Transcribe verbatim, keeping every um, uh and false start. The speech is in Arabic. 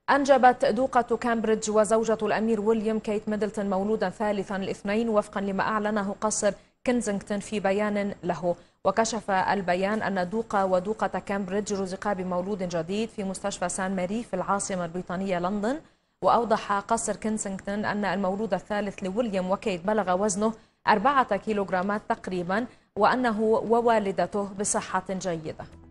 أنجبت دوقة كامبريدج وزوجة الأمير ويليام كيت ميدلتون مولودا ثالثا الاثنين وفقا لما أعلنه قصر كنزنغتون في بيان له. وكشف البيان أن دوقة ودوقة كامبريدج رزقا بمولود جديد في مستشفى سان ماري في العاصمة البريطانية لندن. وأوضح قصر كنزنغتون أن المولود الثالث لويليام وكيت بلغ وزنه أربعة كيلوغرامات تقريبا، وأنه ووالدته بصحة جيدة.